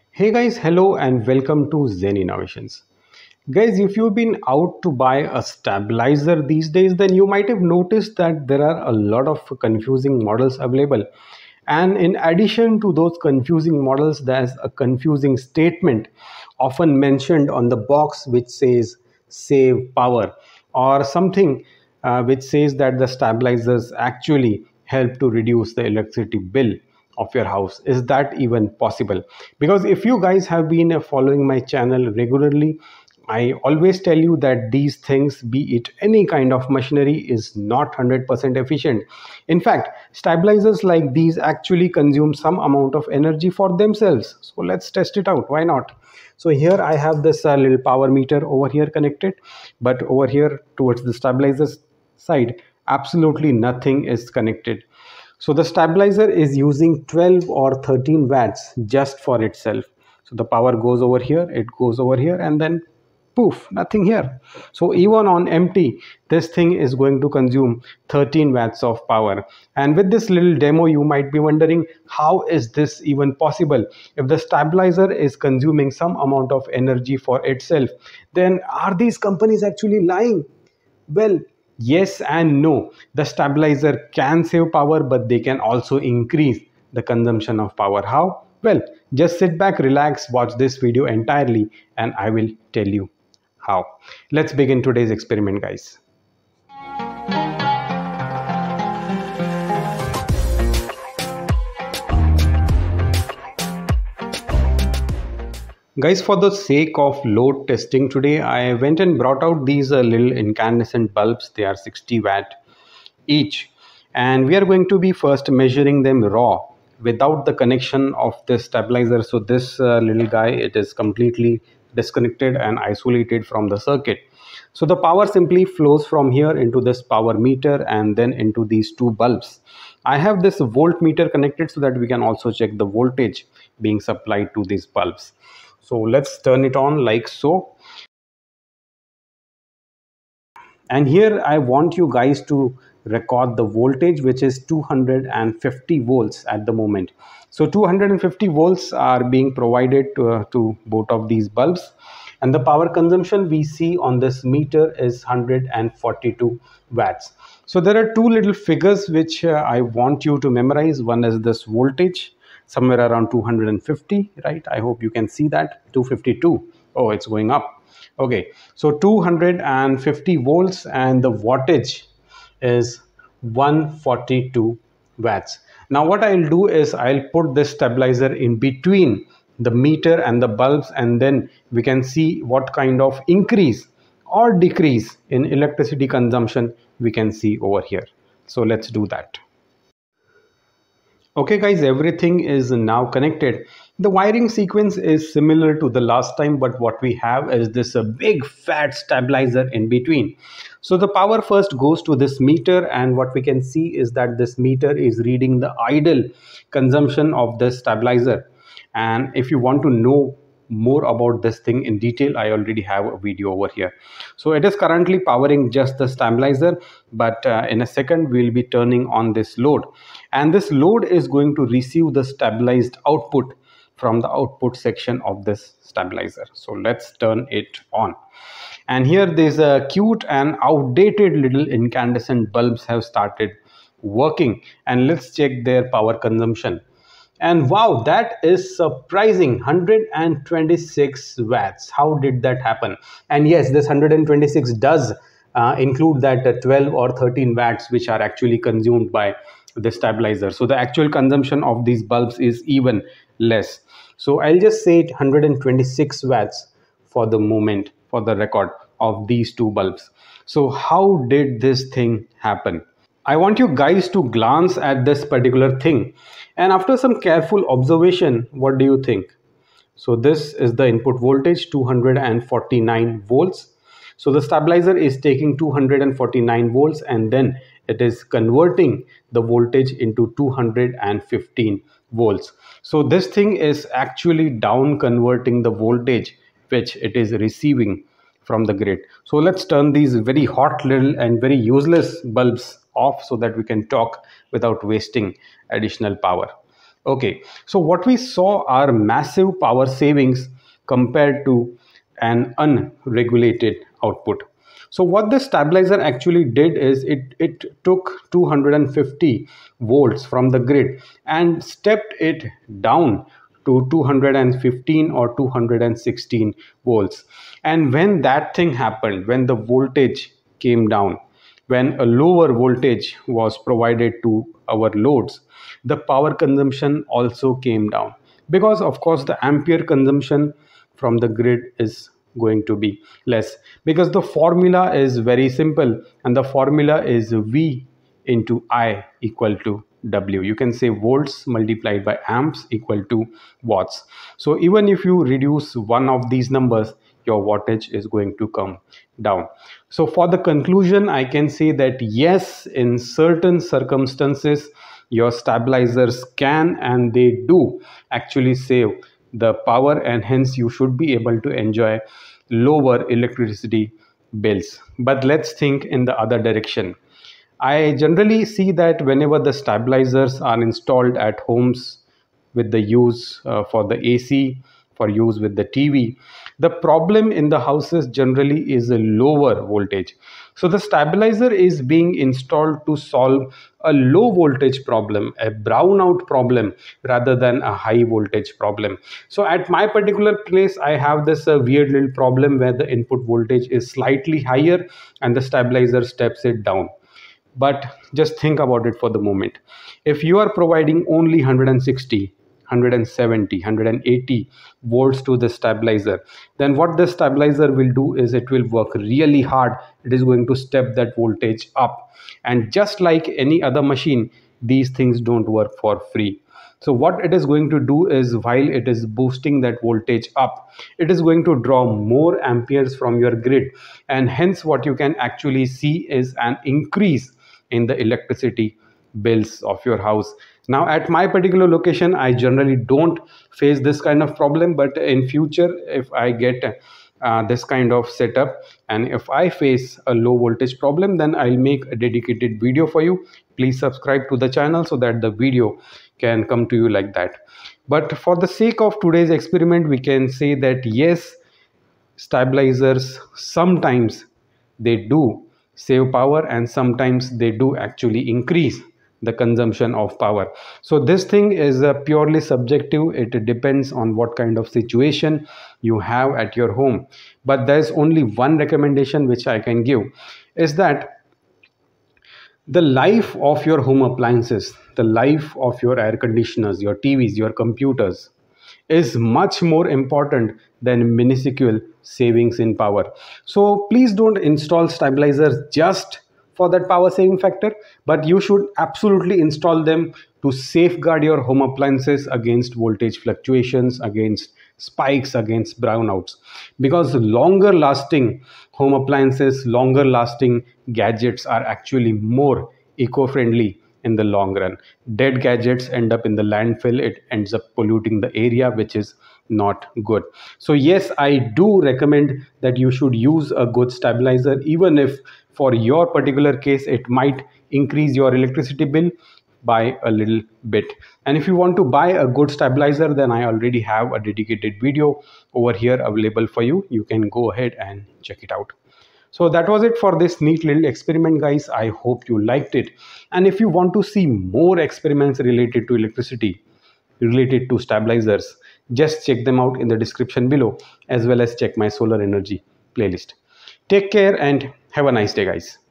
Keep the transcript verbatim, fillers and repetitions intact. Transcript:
Hey guys, hello and welcome to Zen Innovations. Guys, if you've been out to buy a stabilizer these days, then you might have noticed that there are a lot of confusing models available. And in addition to those confusing models, there's a confusing statement often mentioned on the box which says save power or something uh, which says that the stabilizers actually help to reduce the electricity bill of your house. Is that even possible? Because if you guys have been uh, following my channel regularly, I always tell you that these things, be it any kind of machinery, is not one hundred percent efficient. In fact, stabilizers like these actually consume some amount of energy for themselves. So let's test it out. Why not? So here I have this uh, little power meter over here connected, but over here towards the stabilizers side, absolutely nothing is connected. So the stabilizer is using twelve or thirteen watts just for itself. So the power goes over here, it goes over here, and then poof, nothing here. So even on empty, this thing is going to consume thirteen watts of power. And with this little demo, you might be wondering, how is this even possible? If the stabilizer is consuming some amount of energy for itself, then are these companies actually lying? Well, yes and no. The stabilizer can save power, but they can also increase the consumption of power. How? Well, just sit back, relax, watch this video entirely, and I will tell you how. Let's begin today's experiment, guys. Guys, for the sake of load testing today, I went and brought out these uh, little incandescent bulbs. They are sixty watt each. And we are going to be first measuring them raw without the connection of the stabilizer. So this uh, little guy, it is completely disconnected and isolated from the circuit. So the power simply flows from here into this power meter and then into these two bulbs. I have this voltmeter connected so that we can also check the voltage being supplied to these bulbs. So let's turn it on like so. And here I want you guys to record the voltage, which is two hundred fifty volts at the moment. So two hundred fifty volts are being provided to, uh, to both of these bulbs, and the power consumption we see on this meter is one hundred forty-two watts. So there are two little figures which uh, I want you to memorize. One is this voltage, somewhere around two hundred fifty, right? I hope you can see that. Two fifty-two. Oh, it's going up. Okay, so two hundred fifty volts, and the wattage is one hundred forty-two watts. Now what I'll do is I'll put this stabilizer in between the meter and the bulbs, and then we can see what kind of increase or decrease in electricity consumption we can see over here. So let's do that. Okay guys, everything is now connected. The wiring sequence is similar to the last time, but what we have is this a big fat stabilizer in between. So the power first goes to this meter, and what we can see is that this meter is reading the idle consumption of the stabilizer. And if you want to know more about this thing in detail, I already have a video over here. So it is currently powering just the stabilizer, but uh, in a second we'll be turning on this load, and this load is going to receive the stabilized output from the output section of this stabilizer. So let's turn it on. And here there's a cute and outdated little incandescent bulbs have started working, and let's check their power consumption. And wow, that is surprising, one hundred twenty-six watts. How did that happen? And yes, this one hundred twenty-six does uh, include that uh, twelve or thirteen watts which are actually consumed by the stabilizer. So the actual consumption of these bulbs is even less. So I'll just say it one hundred twenty-six watts for the moment, for the record of these two bulbs. So how did this thing happen? I want you guys to glance at this particular thing, and after some careful observation, what do you think? So this is the input voltage, two hundred forty-nine volts. So the stabilizer is taking two hundred forty-nine volts, and then it is converting the voltage into two hundred fifteen volts. So this thing is actually down converting the voltage which it is receiving from the grid. So let's turn these very hot little and very useless bulbs off so that we can talk without wasting additional power. Okay, so what we saw are massive power savings compared to an unregulated output. So what the stabilizer actually did is it, it took two hundred fifty volts from the grid and stepped it down to two hundred fifteen or two hundred sixteen volts. And when that thing happened, when the voltage came down, when a lower voltage was provided to our loads, the power consumption also came down, because of course the ampere consumption from the grid is going to be less, because the formula is very simple, and the formula is V into I equal to W. You can say volts multiplied by amps equal to watts. So even if you reduce one of these numbers, your wattage is going to come down. So for the conclusion, I can say that yes, in certain circumstances, your stabilizers can and they do actually save the power, and hence you should be able to enjoy lower electricity bills. But let's think in the other direction. I generally see that whenever the stabilizers are installed at homes with the use uh, for the A C, for use with the T V, the problem in the houses generally is a lower voltage. So the stabilizer is being installed to solve a low voltage problem, a brownout problem, rather than a high voltage problem. So at my particular place, I have this uh, weird little problem where the input voltage is slightly higher and the stabilizer steps it down. But just think about it for the moment. If you are providing only one hundred sixty, one hundred seventy, one hundred eighty volts to the stabilizer, then what the stabilizer will do is it will work really hard. It is going to step that voltage up. And just like any other machine, these things don't work for free. So what it is going to do is, while it is boosting that voltage up, it is going to draw more amperes from your grid. And hence what you can actually see is an increase in the electricity bills of your house. Now at my particular location, I generally don't face this kind of problem, but in future, if I get uh, this kind of setup and if I face a low voltage problem, then I'll make a dedicated video for you. Please subscribe to the channel so that the video can come to you like that. But for the sake of today's experiment, we can say that yes, stabilizers sometimes they do save power, and sometimes they do actually increase the consumption of power. So this thing is uh, purely subjective. It depends on what kind of situation you have at your home. But there's only one recommendation which I can give, is that the life of your home appliances, the life of your air conditioners, your T Vs, your computers, is much more important than minuscule savings in power. So please don't install stabilizers just for that power saving factor, but you should absolutely install them to safeguard your home appliances against voltage fluctuations, against spikes, against brownouts. Because longer lasting home appliances, longer lasting gadgets are actually more eco-friendly in the long run. Dead gadgets end up in the landfill. It ends up polluting the area, which is not good. So yes, I do recommend that you should use a good stabilizer, even if for your particular case it might increase your electricity bill by a little bit. And if you want to buy a good stabilizer, then I already have a dedicated video over here available for you. You can go ahead and check it out. So that was it for this neat little experiment, guys. I hope you liked it. And if you want to see more experiments related to electricity, related to stabilizers, just check them out in the description below, as well as check my solar energy playlist. Take care and have a nice day, guys.